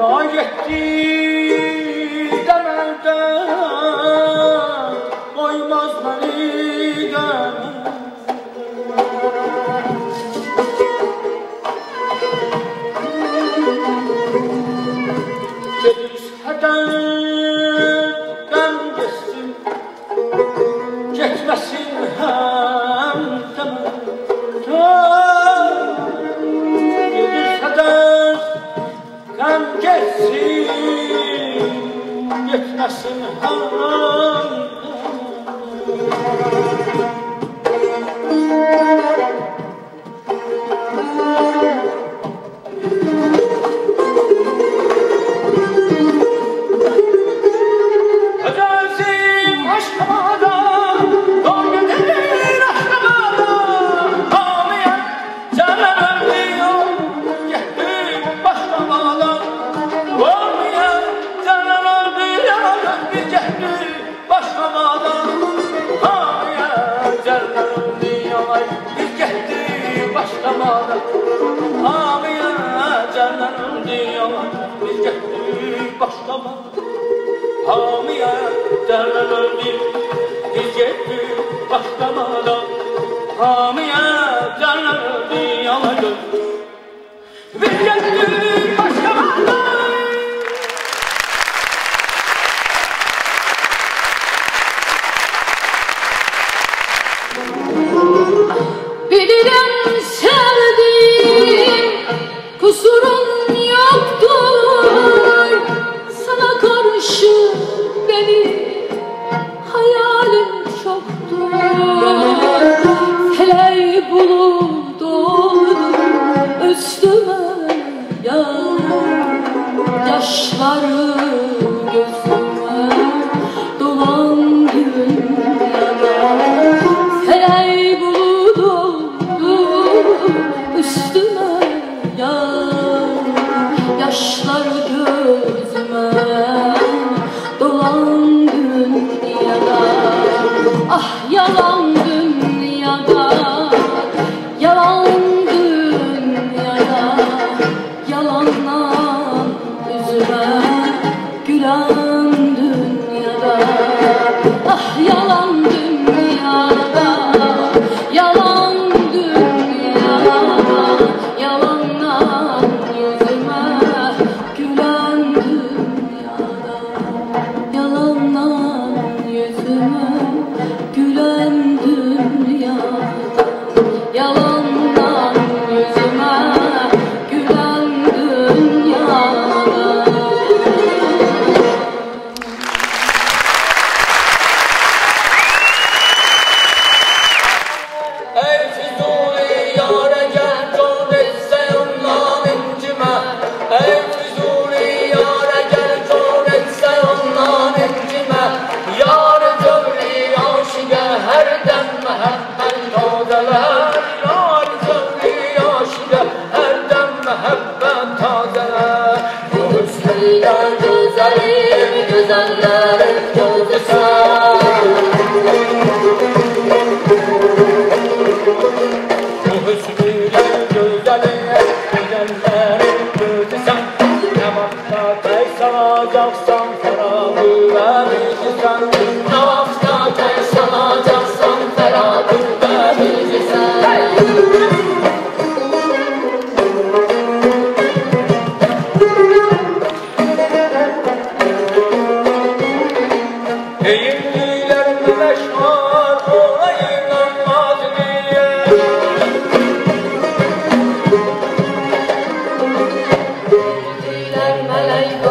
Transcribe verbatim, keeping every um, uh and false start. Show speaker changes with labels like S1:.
S1: Vay etti demeden koymaz beni demeden. Gedirsen gəm geçsin, geçmesin hem demeden. Gedirsen gəm geçsin, geçmesin hem Hamiye canlarım diyorlar, biz gittik başlama. Hamiye canlarım diyorlar, biz gittik başlamadan. Hamiye canlarım diyorlar, biz gittik başlamadan.
S2: Bilirim sevdim, kusurun yoktur. Sana karşı benim hayalim çoktur. Feleği bulut oldu üstüme yağar, yaşları gözüme dolan dünyada. Feleği üstüme yağar, yaşlar gözüme dolan dünyada. Ah yalan dünyada, yalan dünyada, yalandan yüzüme gülen dünyada. Ah yalan dünyada, yalan yalandan yüzüme gülen dünyada. Yalandan yüzüme gülen dünyada. Yalandan yüzüme gülen dünyada.
S1: Ey Füzuli yâre gel can etse ondan incime. Ey Füzuli yâre gel can etse ondan incime. Yâre cevri aşıge her dem mehebbet tazeler. Yâre cevri aşıge her dem mehebbet tazeler. Bu hüsnüyle güzelim güzellerin gözü sen. Bu hüsnüyle güzelim güzellerin gözü sen. Ne vakta tez alacaksan ferahı verirsen. Ne vakta tez alacaksan ferahı verirsen. Eğildiler meşhur olayından mazliye.
S2: Eğildiler melek